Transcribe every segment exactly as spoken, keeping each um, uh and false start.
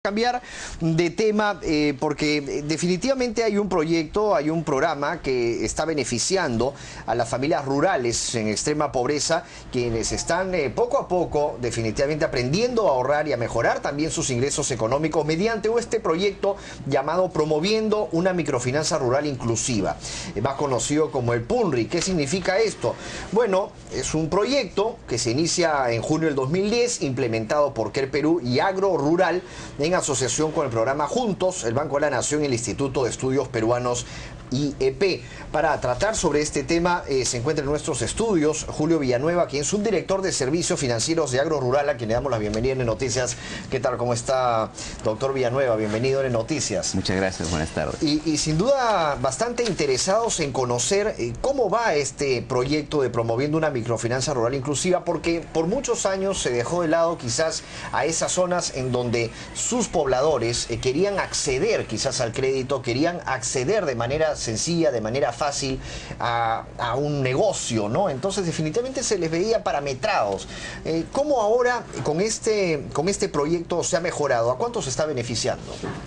Cambiar de tema eh, porque definitivamente hay un proyecto, hay un programa que está beneficiando a las familias rurales en extrema pobreza, quienes están eh, poco a poco definitivamente aprendiendo a ahorrar y a mejorar también sus ingresos económicos mediante este proyecto llamado Promoviendo una Microfinanza Rural Inclusiva, eh, más conocido como el PUNRI. ¿Qué significa esto? Bueno, es un proyecto que se inicia en junio del dos mil diez, implementado por Care Perú y Agro Rural en asociación con el programa Juntos, el Banco de la Nación y el Instituto de Estudios Peruanos I E P. Para tratar sobre este tema eh, se encuentra en nuestros estudios Julio Villanueva, quien es un director de servicios financieros de Agro Rural, a quien le damos la bienvenida en Noticias. ¿Qué tal? ¿Cómo está, doctor Villanueva? Bienvenido en Noticias. Muchas gracias, buenas tardes. Y, y sin duda bastante interesados en conocer eh, cómo va este proyecto de Promoviendo una Microfinanza Rural Inclusiva, porque por muchos años se dejó de lado quizás a esas zonas en donde sus pobladores eh, querían acceder quizás al crédito, querían acceder de manera sencilla, de manera fácil a, a un negocio, ¿no? Entonces definitivamente se les veía parametrados. Eh, ¿Cómo ahora con este, con este proyecto se ha mejorado? ¿A cuánto se está beneficiando?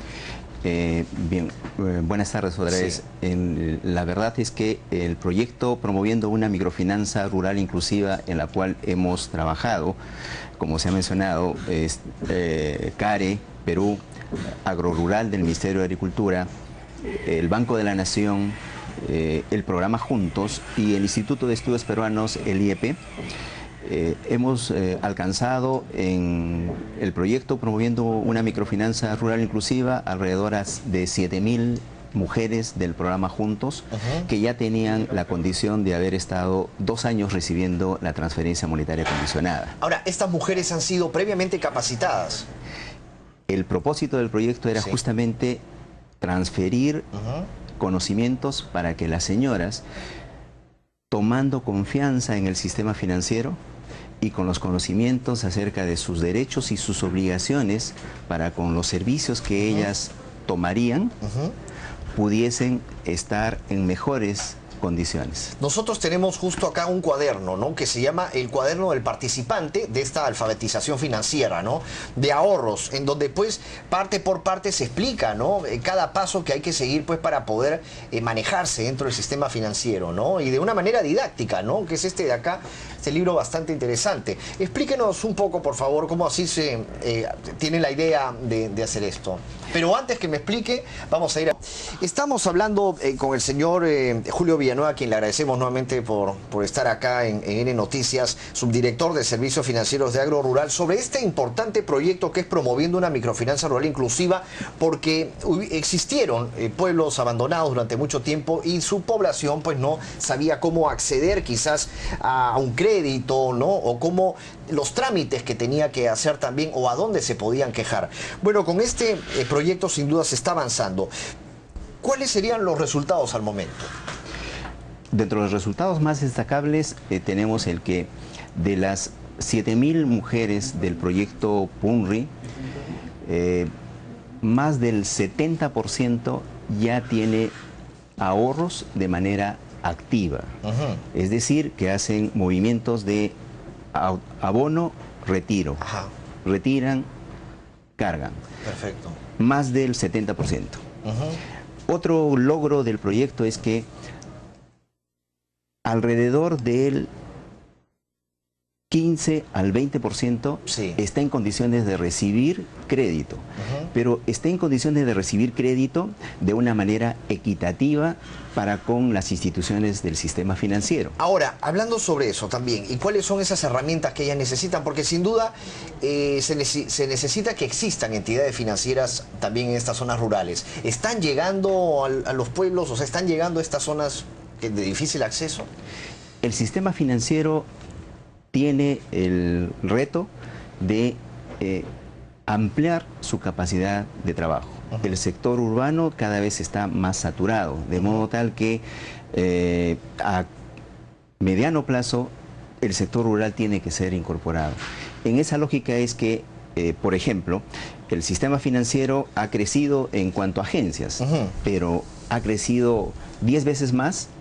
Eh, bien, eh, buenas tardes otra vez. Sí. En, la verdad es que el proyecto Promoviendo una Microfinanza Rural Inclusiva, en la cual hemos trabajado, como se ha mencionado, es eh, CARE, Perú, Agro Rural del Ministerio de Agricultura, el Banco de la Nación, eh, el programa Juntos y el Instituto de Estudios Peruanos, el I E P. Eh, hemos eh, alcanzado en el proyecto Promoviendo una Microfinanza Rural Inclusiva alrededor de siete mil mujeres del programa Juntos, uh-huh, que ya tenían la condición de haber estado dos años recibiendo la transferencia monetaria condicionada. Ahora, estas mujeres han sido previamente capacitadas. El propósito del proyecto era sí. justamente transferir uh-huh. conocimientos para que las señoras, tomando confianza en el sistema financiero y con los conocimientos acerca de sus derechos y sus obligaciones para con los servicios que uh-huh. ellas tomarían, uh-huh. pudiesen estar en mejores condiciones. Nosotros tenemos justo acá un cuaderno, ¿no?, que se llama el cuaderno del participante de esta alfabetización financiera, ¿no?, de ahorros, en donde pues parte por parte se explica, ¿no?, cada paso que hay que seguir pues para poder eh, manejarse dentro del sistema financiero, ¿no?, y de una manera didáctica, ¿no?, que es este de acá, este libro bastante interesante. Explíquenos un poco, por favor, cómo así se eh, tiene la idea de, de hacer esto. Pero antes que me explique, vamos a ir a... Estamos hablando eh, con el señor eh, Julio Villanueva, a quien le agradecemos nuevamente por, por estar acá en, en N Noticias, subdirector de Servicios Financieros de Agro Rural, sobre este importante proyecto que es Promoviendo una Microfinanza Rural Inclusiva, porque existieron eh, pueblos abandonados durante mucho tiempo y su población pues no sabía cómo acceder quizás a, a un crédito, ¿no?, o cómo los trámites que tenía que hacer también, o a dónde se podían quejar. Bueno, con este eh, proyecto sin duda se está avanzando. ¿Cuáles serían los resultados al momento? Dentro de los resultados más destacables eh, tenemos el que de las siete mil mujeres del proyecto PUNRI, eh, más del setenta por ciento ya tiene ahorros de manera activa. Uh-huh. Es decir, que hacen movimientos de abono, retiro. Ajá. Retiran, cargan. Perfecto. Más del setenta por ciento. Uh-huh. Otro logro del proyecto es que alrededor del quince al veinte por ciento sí. está en condiciones de recibir crédito, uh-huh. pero está en condiciones de recibir crédito de una manera equitativa para con las instituciones del sistema financiero. Ahora, hablando sobre eso también, ¿y cuáles son esas herramientas que ellas necesitan? Porque sin duda eh, se, nece se necesita que existan entidades financieras también en estas zonas rurales. ¿Están llegando a, a los pueblos, o sea, están llegando a estas zonas de difícil acceso? El sistema financiero tiene el reto de eh, ampliar su capacidad de trabajo. Uh-huh. El sector urbano cada vez está más saturado, de modo tal que eh, a mediano plazo el sector rural tiene que ser incorporado. En esa lógica es que, eh, por ejemplo, el sistema financiero ha crecido en cuanto a agencias, uh-huh. pero ha crecido diez veces más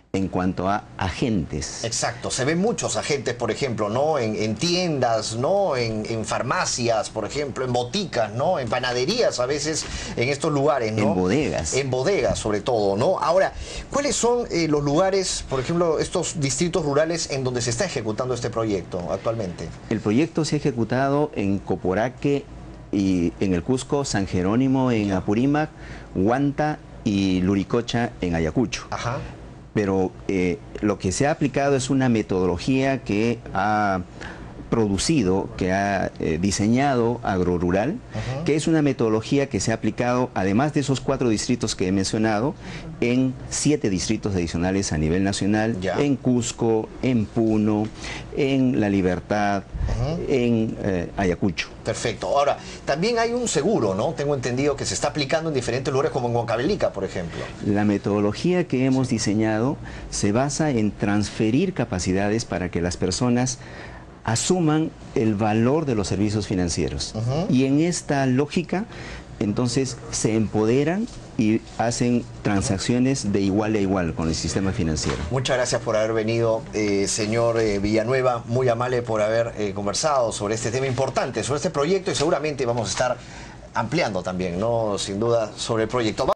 en cuanto a agentes. Exacto, se ven muchos agentes, por ejemplo, ¿no? En, en tiendas, ¿no? En, en farmacias, por ejemplo, en boticas, ¿no? En panaderías a veces, en estos lugares, ¿no? En bodegas. En bodegas, sobre todo, ¿no? Ahora, ¿cuáles son eh, los lugares, por ejemplo, estos distritos rurales en donde se está ejecutando este proyecto actualmente? El proyecto se ha ejecutado en Coporaque y en el Cusco, San Jerónimo en Apurímac, Huanta y Luricocha en Ayacucho. Ajá. Pero eh, lo que se ha aplicado es una metodología que ha producido, que ha eh, diseñado Agrorural, uh-huh. que es una metodología que se ha aplicado, además de esos cuatro distritos que he mencionado, en siete distritos adicionales a nivel nacional, ya. En Cusco, en Puno, en La Libertad, uh-huh. en eh, Ayacucho. Perfecto. Ahora, también hay un seguro, ¿no? Tengo entendido que se está aplicando en diferentes lugares como en Huancavelica, por ejemplo. La metodología que hemos diseñado se basa en transferir capacidades para que las personas asuman el valor de los servicios financieros. Uh-huh. Y en esta lógica, entonces, se empoderan y hacen transacciones de igual a igual con el sistema financiero. Muchas gracias por haber venido, eh, señor eh, Villanueva, muy amable por haber eh, conversado sobre este tema importante, sobre este proyecto, y seguramente vamos a estar ampliando también, ¿no? Sin duda, sobre el proyecto.